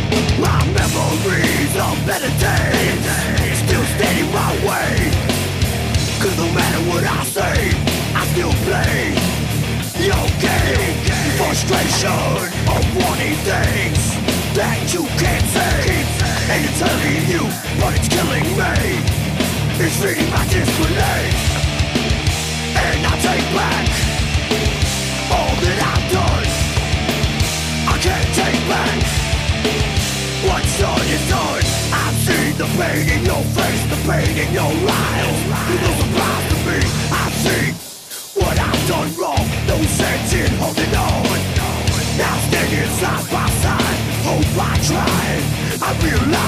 My memories of better days still stand in my way. Cause no matter what I say, I still play your game. Frustration of wanting things that you can't say. And it's telling you, but it's killing me. It's feeding my disbelief. And I take back all that I've done. I can't take back what's done is done. I've seen the pain in your face, the pain in your eyes. It's no surprise to me. I've seen what I've done wrong. No sense in holding on. Now standing side by side, hope I tried. I realize